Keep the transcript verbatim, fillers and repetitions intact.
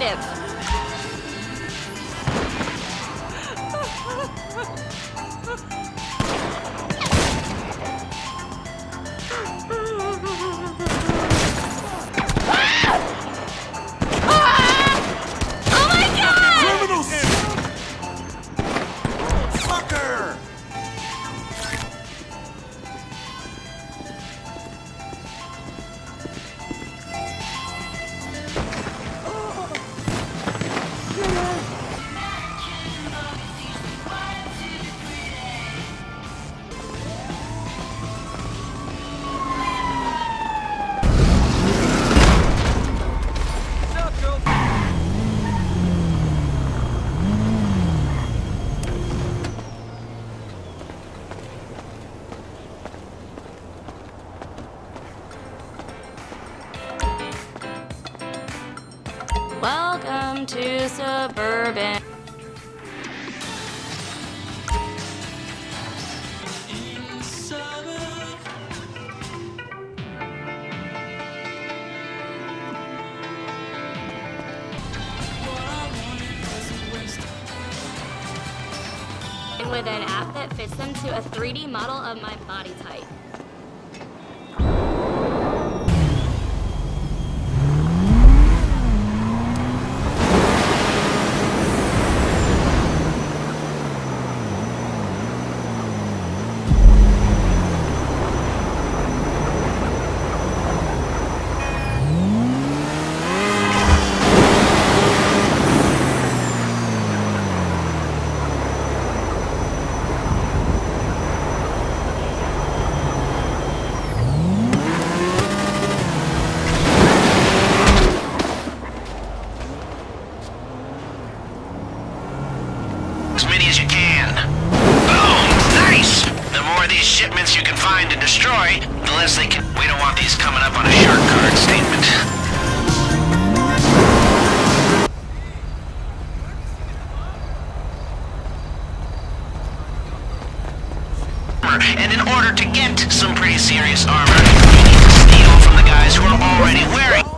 Affirmative. Welcome to Suburban. And with an app that fits into a three D model of my body type. As many as you can. Boom! Nice! The more of these shipments you can find and destroy, the less they can... We don't want these coming up on a shark card statement. And in order to get some pretty serious armor, you need to steal from the guys who are already wearing...